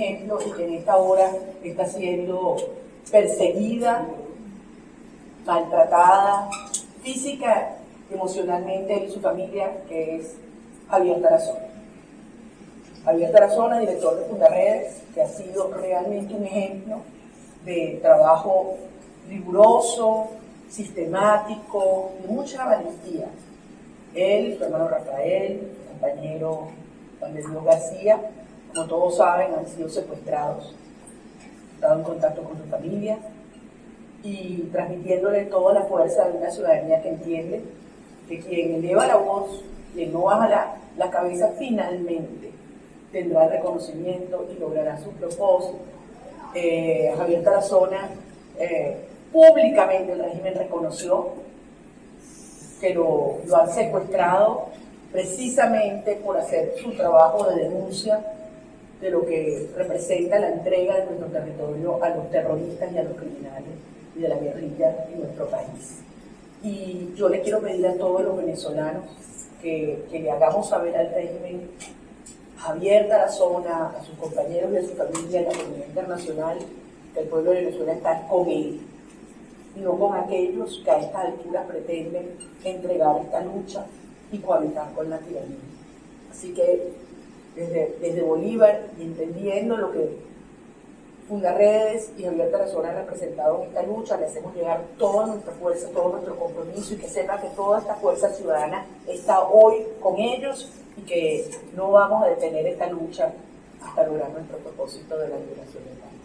ejemplo y que en esta hora está siendo perseguida, maltratada, física, emocionalmente, él y su familia, que es Javier Tarazona. Javier Tarazona, director de Fundaredes, que ha sido realmente un ejemplo de trabajo riguroso, sistemático, de mucha valentía. Él, su hermano Rafael, su compañero Juan de Dios García, como todos saben, han sido secuestrados. He estado en contacto con su familia y transmitiéndole toda la fuerza de una ciudadanía que entiende que quien eleva la voz, quien no baja la cabeza, finalmente tendrá el reconocimiento y logrará su propósito. Javier Tarazona, públicamente el régimen reconoció que lo han secuestrado precisamente por hacer su trabajo de denuncia de lo que representa la entrega de nuestro territorio a los terroristas y a los criminales y de la guerrilla en nuestro país. Y yo le quiero pedir a todos los venezolanos que le hagamos saber al régimen, Javier Tarazona, a sus compañeros y a su familia, a la comunidad internacional, que el pueblo de Venezuela está con él, y no con aquellos que a esta altura pretenden entregar esta lucha y cohabitar con la tiranía. Así que desde Bolívar, y entendiendo lo que Fundaredes y Javier Tarazona han representado en esta lucha, le hacemos llegar toda nuestra fuerza, todo nuestro compromiso, y que sepa que toda esta fuerza ciudadana está hoy con ellos y que no vamos a detener esta lucha hasta lograr nuestro propósito de la liberación del país.